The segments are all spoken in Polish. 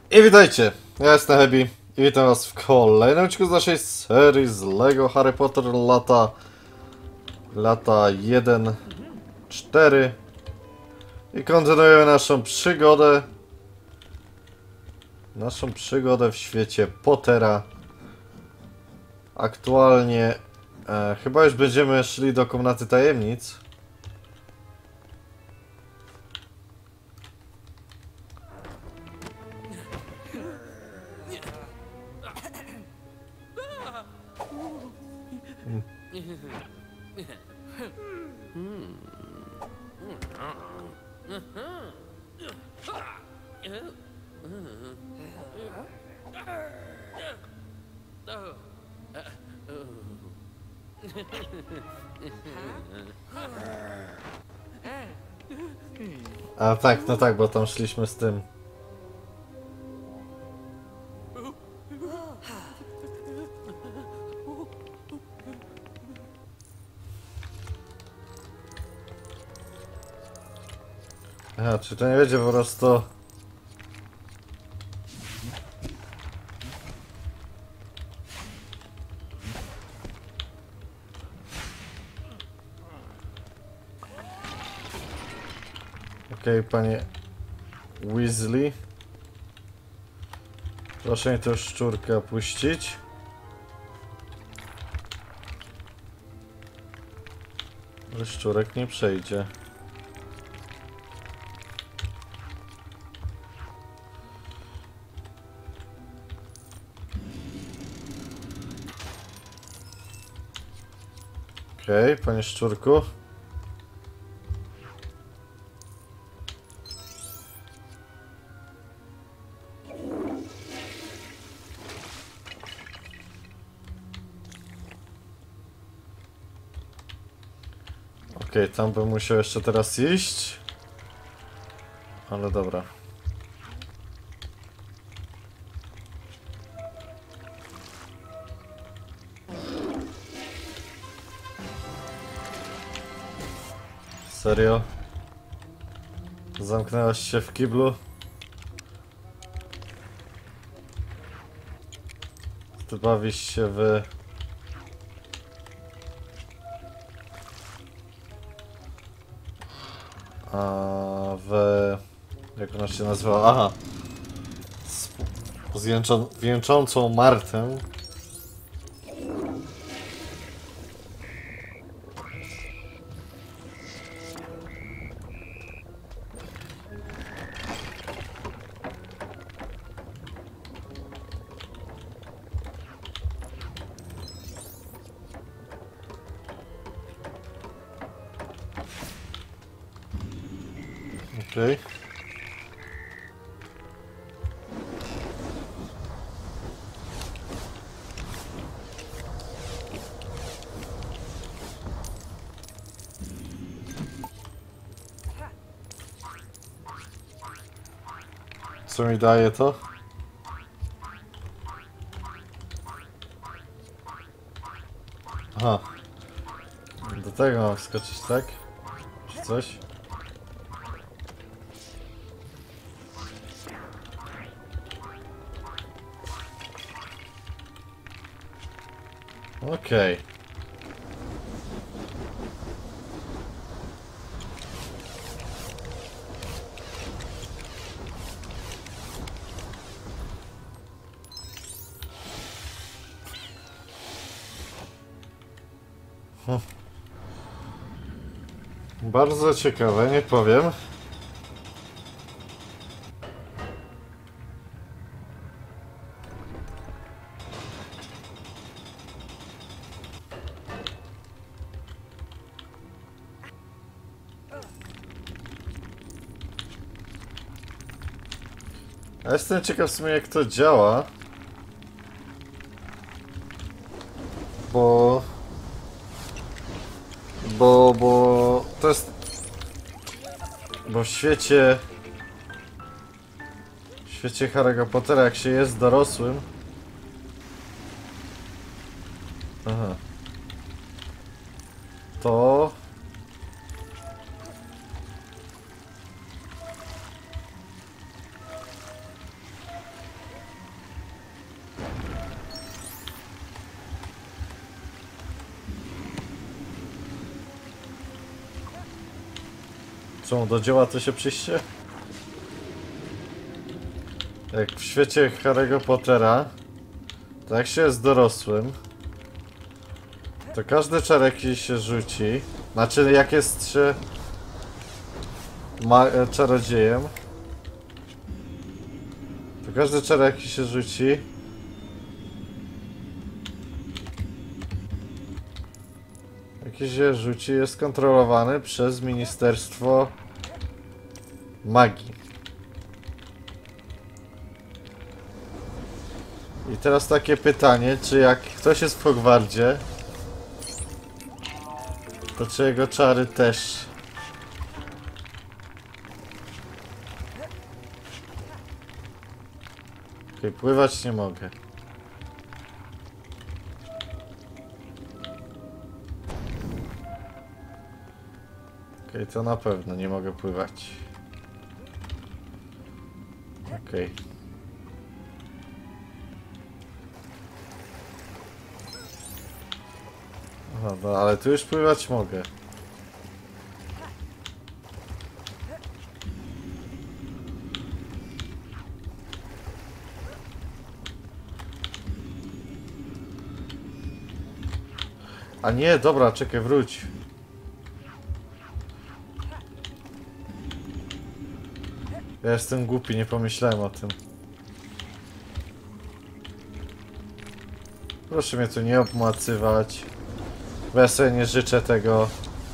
I witajcie, ja jestem Hebi i witam was w kolejnym odcinku z naszej serii z LEGO Harry Potter lata 1-4 i kontynuujemy naszą przygodę w świecie Pottera. Aktualnie chyba już będziemy szli do komnaty tajemnic. A tak, no tak, bo tam szliśmy z tym. Aha, czy to nie będzie po prostu... Okej, panie Weasley. Proszę mi tę szczurkę opuścić. Ale szczurek nie przejdzie. Okej, panie szczurku. Okej, tam bym musiał jeszcze teraz iść. Ale dobra. Serio? Zamknęłaś się w kiblu? Ty bawisz się w... Jak ona się nazywa? Aha. Z wieńczącą Martę. Okej. Co mi daje to? Aha. Do tego mam wskoczyć, tak? Czy coś? Okej. Bardzo ciekawe, nie powiem. Ja jestem ciekaw w sumie jak to działa. Bo to jest... Bo w świecie Harry'ego Pottera, jak się jest dorosłym... Aha. To... Czemu do dzieła to się przyjście? Jak w świecie Harry'ego Pottera, to jak się jest dorosłym, to każdy czar jaki się rzuci, znaczy jak jest się czarodziejem, to każdy czar jaki się rzuci, jest kontrolowany przez Ministerstwo Magii. I teraz takie pytanie, czy jak ktoś jest w Hogwarcie, to czy jego czary też... Okej, pływać nie mogę. Okej, to na pewno nie mogę pływać. Okej. Aha, no ale tu już pływać mogę. A nie, dobra, czekaj, wróć. Ja jestem głupi, nie pomyślałem o tym. Proszę mnie tu nie obmacywać. Bo ja sobie nie życzę tego.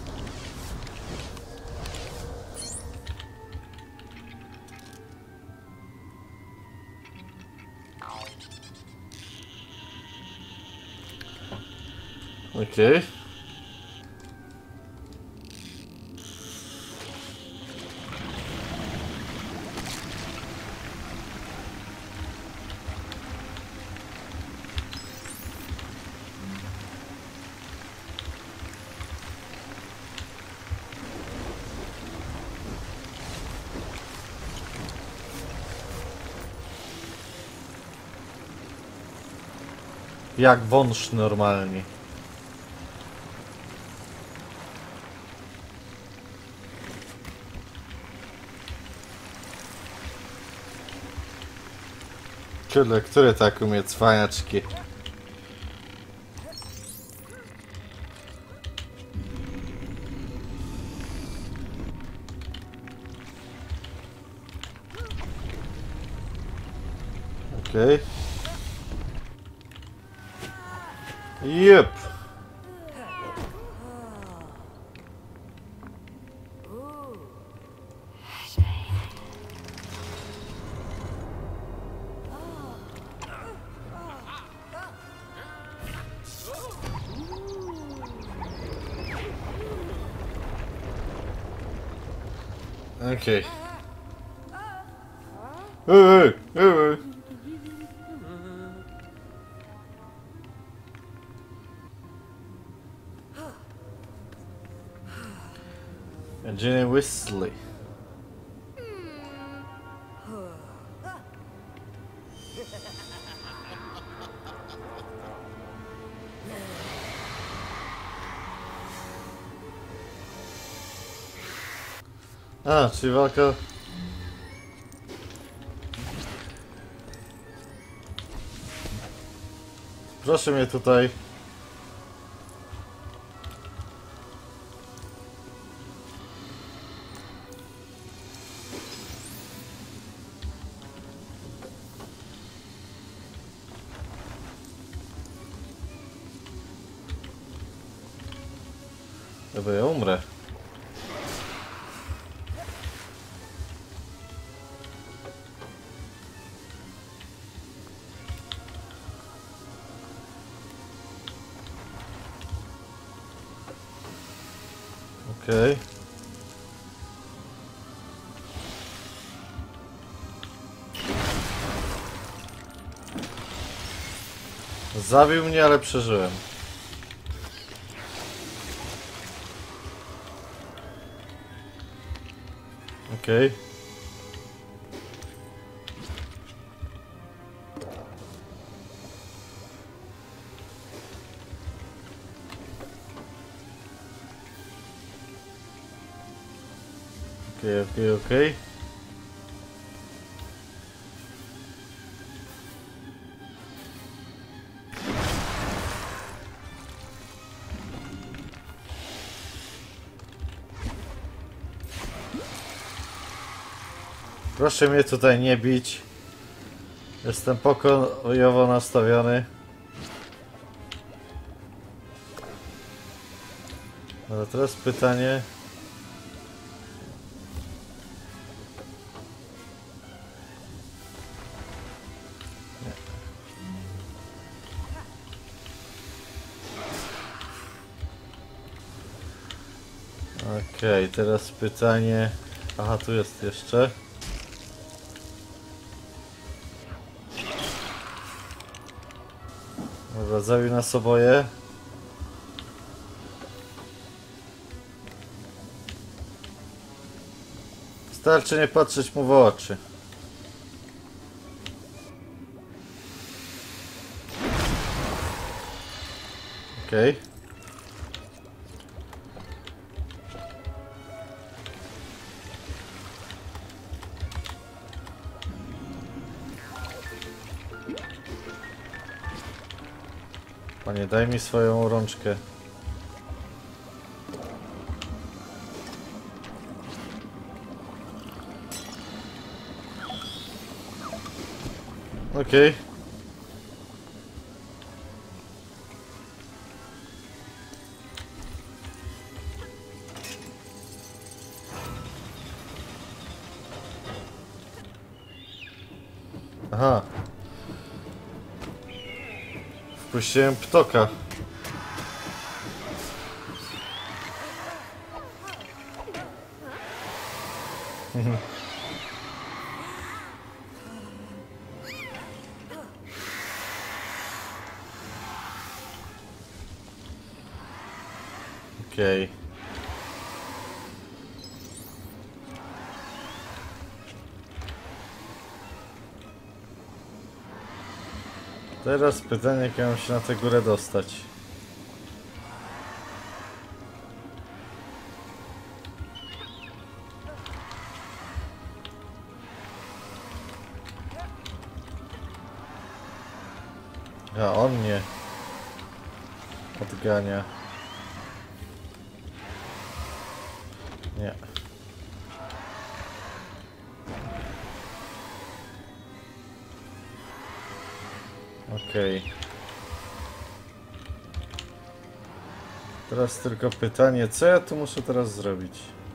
Okej. Jak wąż normalnie. Który tak umie cwaniaczki? Okej. Jep. Okej. Ginny Weasley. A, czyli walka... Proszę mnie tutaj. Chyba ja umrę. Okej. Zabił mnie, ale przeżyłem. Okej. Okej. Proszę mnie tutaj nie bić. Jestem pokojowo nastawiony. Ale teraz pytanie. Okej, teraz pytanie. Aha, tu jest jeszcze. Dobra, zabił nas oboje. Wystarczy nie patrzeć mu w oczy. Okej. Panie, daj mi swoją rączkę. Okej. Aha. Wpuściłem ptoka. Okej. Teraz pytanie, jak ja mam się na tę górę dostać. A on mnie odgania. Nie. Okej. Teraz tylko pytanie, co ja tu muszę teraz zrobić?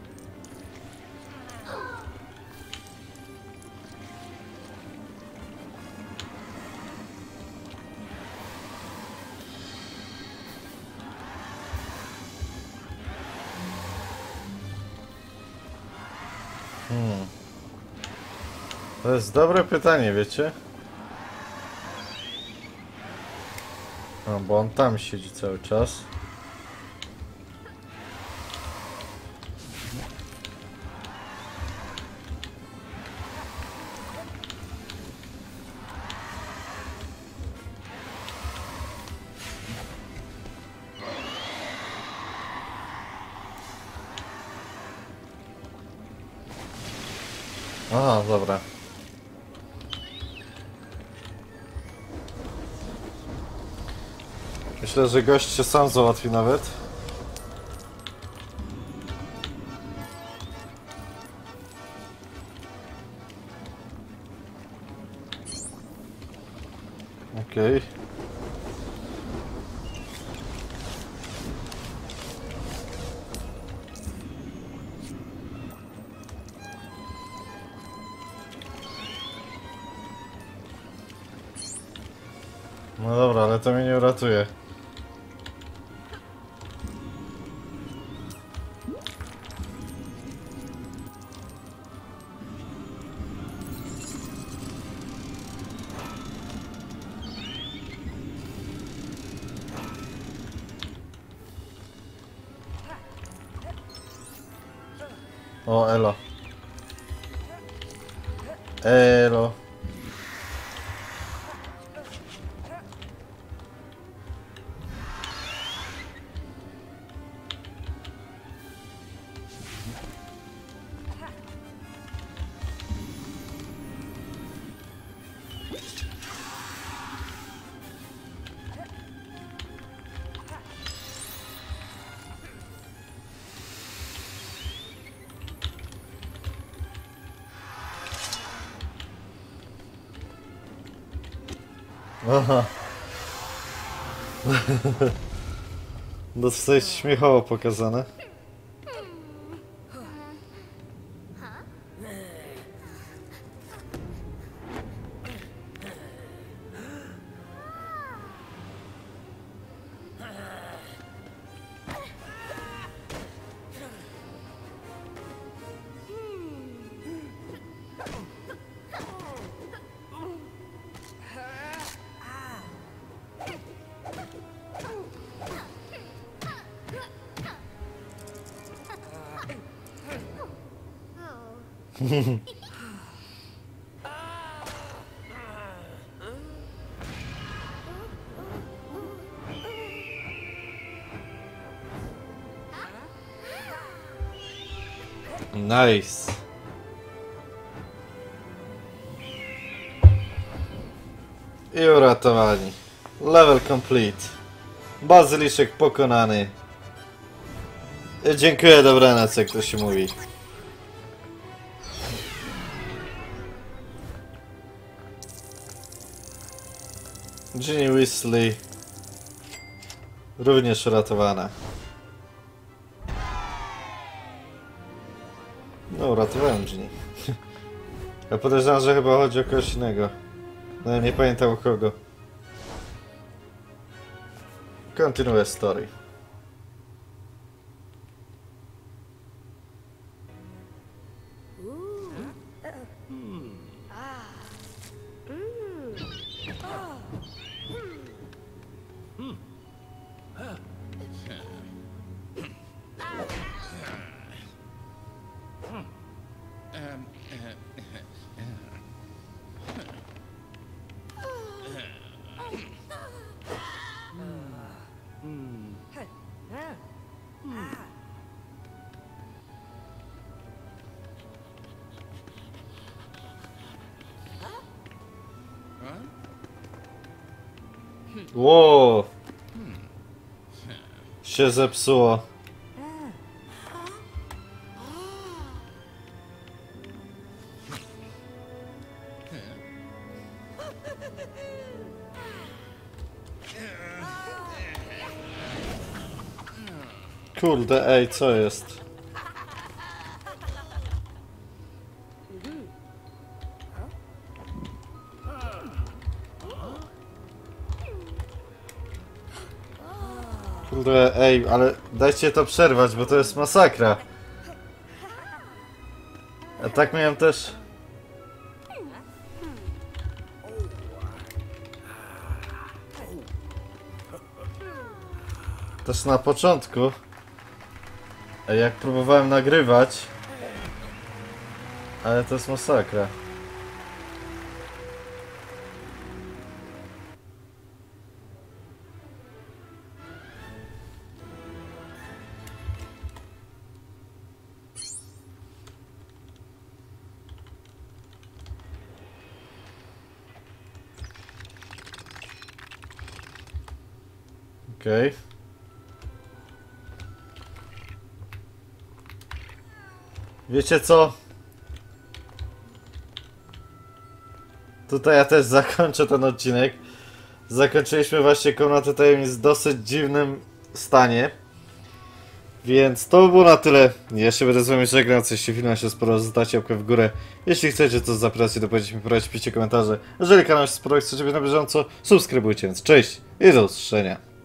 To jest dobre pytanie, wiecie? No, bo on tam siedzi cały czas. Aha, dobra. Myślę, że gość się sam załatwi nawet. Okej. No dobra, ale to mnie nie uratuje. O, elo. Elo. Aha. Dosyć śmiechowo pokazane. Nice. I uratowani. Level complete. Bazyliszek pokonany. Dziękuję, dobranoc, jak to się mówi. Ginny Weasley również uratowana. No, uratowałem Ginny. Ja podejrzewam, że chyba chodzi o kogoś innego. No, ja nie pamiętam o kogo. Continue story. Ło! Się zepsuło. Kurde, ej, co jest? Kurde, ej, ale dajcie to przerwać, bo to jest masakra. A tak miałem też... Też na początku, jak próbowałem nagrywać, ale to jest masakra. Okej. Wiecie co? Tutaj ja też zakończę ten odcinek. Zakończyliśmy właśnie Komnatę Tajemnic w dosyć dziwnym stanie. Więc to by było na tyle. Ja się będę z wami żegnał. Jeśli film się sporo, zostawcie łapkę w górę. Jeśli chcecie, to zapraszam do powiedzieć mi, piszcie komentarze. Jeżeli kanał się sporo, chcecie być na bieżąco, subskrybujcie. Więc cześć i do usłyszenia.